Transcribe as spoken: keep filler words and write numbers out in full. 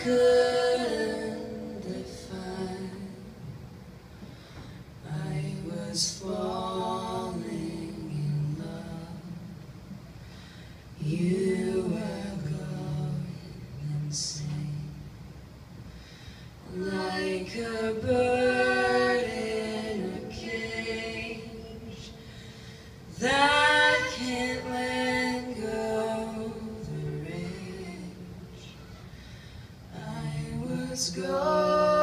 couldn't define. I was falling in love. You were going insane, like a bird in a cage that can't let go the rage. I was going